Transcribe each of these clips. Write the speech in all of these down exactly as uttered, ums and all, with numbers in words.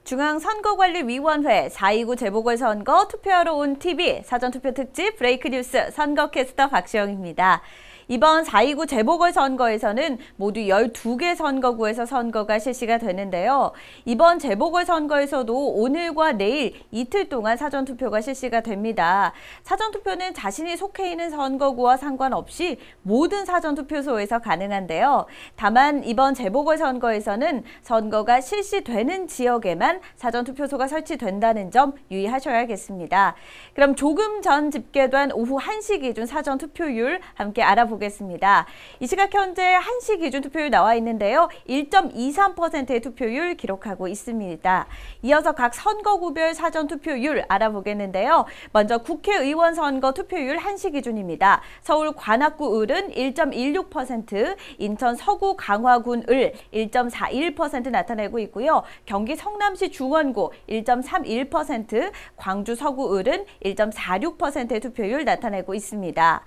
중앙선거관리위원회 사 이구 재보궐선거 투표하러 온 티비 사전투표 특집 브레이크 뉴스 선거캐스터 박시영입니다. 이번 사 이구 재보궐선거에서는 모두 열두 개 선거구에서 선거가 실시가 되는데요. 이번 재보궐선거에서도 오늘과 내일 이틀 동안 사전투표가 실시가 됩니다. 사전투표는 자신이 속해 있는 선거구와 상관없이 모든 사전투표소에서 가능한데요. 다만 이번 재보궐선거에서는 선거가 실시되는 지역에만 사전투표소가 설치된다는 점 유의하셔야겠습니다. 그럼 조금 전 집계된 오후 한 시 기준 사전투표율 함께 알아보겠습니다. 보겠습니다. 이 시각 현재 한 시 기준 투표율 나와 있는데요. 일 점 이삼 퍼센트의 투표율 기록하고 있습니다. 이어서 각 선거구별 사전투표율 알아보겠는데요. 먼저 국회의원 선거 투표율 한 시 기준입니다. 서울 관악구 을은 일 점 일육 퍼센트, 인천 서구 강화군 을 일 점 사일 퍼센트 나타내고 있고요. 경기 성남시 중원구 일 점 삼일 퍼센트, 광주 서구 을은 일 점 사육 퍼센트의 투표율 나타내고 있습니다.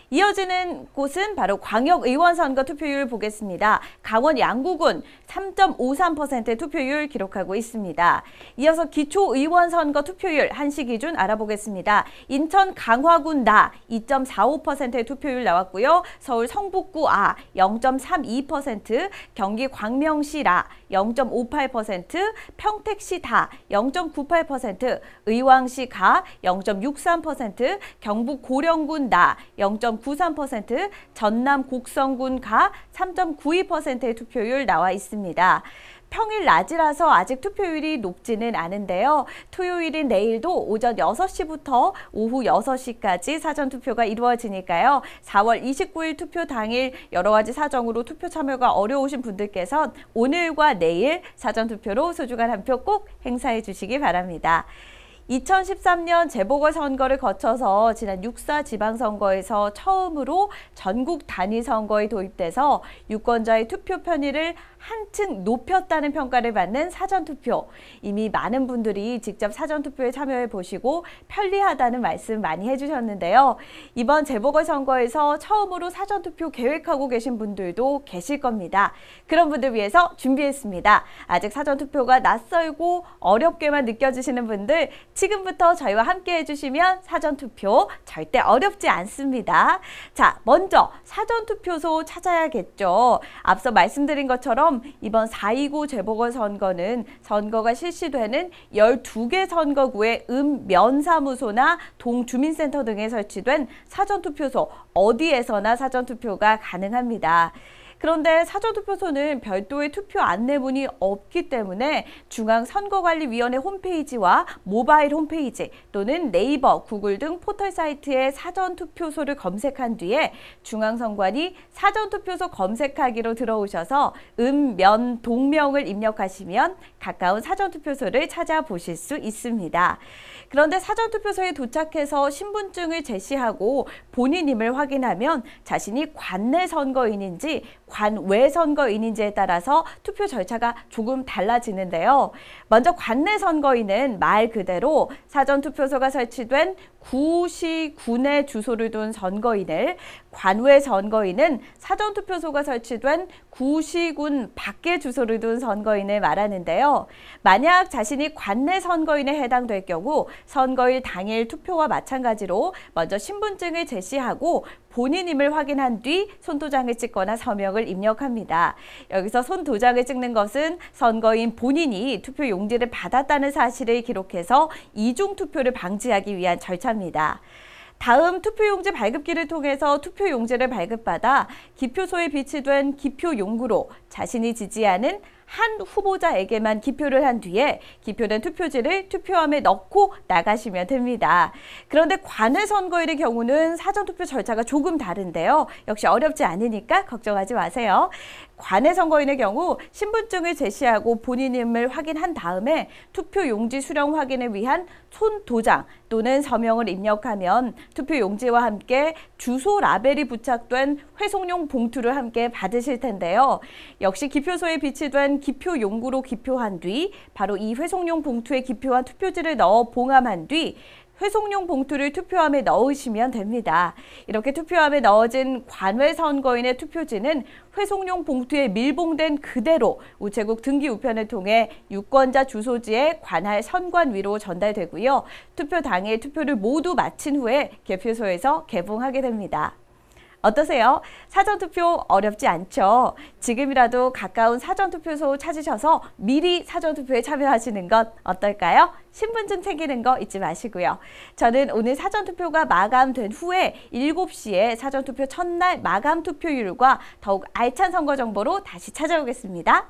이어지는 곳은 바로 광역의원 선거 투표율 보겠습니다. 강원 양구군 삼 점 오삼 퍼센트의 투표율 기록하고 있습니다. 이어서 기초의원 선거 투표율 한 시 기준 알아보겠습니다. 인천 강화군 나 이 점 사오 퍼센트의 투표율 나왔고요. 서울 성북구 아 영 점 삼이 퍼센트, 경기 광명시 라 영 점 오팔 퍼센트, 평택시 다 영 점 구팔 퍼센트, 의왕시 가 영 점 육삼 퍼센트, 경북 고령군 나 영 점 구삼 퍼센트, 전남 곡성군 가 삼 점 구이 퍼센트의 투표율 나와 있습니다. 평일 낮이라서 아직 투표율이 높지는 않은데요. 토요일인 내일도 오전 여섯 시부터 오후 여섯 시까지 사전투표가 이루어지니까요. 사월 이십구일 투표 당일 여러 가지 사정으로 투표 참여가 어려우신 분들께선 오늘과 내일 사전투표로 소중한 한 표 꼭 행사해 주시기 바랍니다. 이천십삼 년 재보궐선거를 거쳐서 지난 육 사 지방선거에서 처음으로 전국 단위 선거에 도입돼서 유권자의 투표 편의를 한층 높였다는 평가를 받는 사전투표. 이미 많은 분들이 직접 사전투표에 참여해 보시고 편리하다는 말씀 많이 해주셨는데요. 이번 재보궐선거에서 처음으로 사전투표 계획하고 계신 분들도 계실 겁니다. 그런 분들 위해서 준비했습니다. 아직 사전투표가 낯설고 어렵게만 느껴지시는 분들 지금부터 저희와 함께 해주시면 사전투표 절대 어렵지 않습니다. 자, 먼저 사전투표소 찾아야겠죠. 앞서 말씀드린 것처럼 이번 사 이구 재보궐선거는 선거가 실시되는 열두 개 선거구의 읍면사무소나 동주민센터 등에 설치된 사전투표소 어디에서나 사전투표가 가능합니다. 그런데 사전투표소는 별도의 투표 안내문이 없기 때문에 중앙선거관리위원회 홈페이지와 모바일 홈페이지 또는 네이버, 구글 등 포털 사이트에 사전투표소를 검색한 뒤에 중앙선관위 사전투표소 검색하기로 들어오셔서 음, 면, 동명을 입력하시면 가까운 사전투표소를 찾아보실 수 있습니다. 그런데 사전투표소에 도착해서 신분증을 제시하고 본인임을 확인하면 자신이 관내 선거인인지 관외 선거인인지에 따라서 투표 절차가 조금 달라지는데요. 먼저 관내 선거인은 말 그대로 사전투표소가 설치된 구시, 군에 주소를 둔 선거인을, 관외 선거인은 사전투표소가 설치된 구시군 밖에 주소를 둔 선거인을 말하는데요. 만약 자신이 관내 선거인에 해당될 경우 선거일 당일 투표와 마찬가지로 먼저 신분증을 제시하고 본인임을 확인한 뒤 손도장을 찍거나 서명을 입력합니다. 여기서 손도장을 찍는 것은 선거인 본인이 투표 용지를 받았다는 사실을 기록해서 이중투표를 방지하기 위한 절차입니다. 다음 투표용지 발급기를 통해서 투표용지를 발급받아 기표소에 비치된 기표용구로 자신이 지지하는 한 후보자에게만 기표를 한 뒤에 기표된 투표지를 투표함에 넣고 나가시면 됩니다. 그런데 관외 선거일의 경우는 사전투표 절차가 조금 다른데요. 역시 어렵지 않으니까 걱정하지 마세요. 관외 선거인의 경우 신분증을 제시하고 본인임을 확인한 다음에 투표용지 수령 확인을 위한 손도장 또는 서명을 입력하면 투표용지와 함께 주소 라벨이 부착된 회송용 봉투를 함께 받으실 텐데요. 역시 기표소에 비치된 기표 용구로 기표한 뒤 바로 이 회송용 봉투에 기표한 투표지를 넣어 봉함한 뒤 회송용 봉투를 투표함에 넣으시면 됩니다. 이렇게 투표함에 넣어진 관외 선거인의 투표지는 회송용 봉투에 밀봉된 그대로 우체국 등기 우편을 통해 유권자 주소지에 관할 선관위로 전달되고요. 투표 당일 투표를 모두 마친 후에 개표소에서 개봉하게 됩니다. 어떠세요? 사전투표 어렵지 않죠? 지금이라도 가까운 사전투표소 찾으셔서 미리 사전투표에 참여하시는 것 어떨까요? 신분증 챙기는 거 잊지 마시고요. 저는 오늘 사전투표가 마감된 후에 일곱 시에 사전투표 첫날 마감 투표율과 더욱 알찬 선거 정보로 다시 찾아오겠습니다.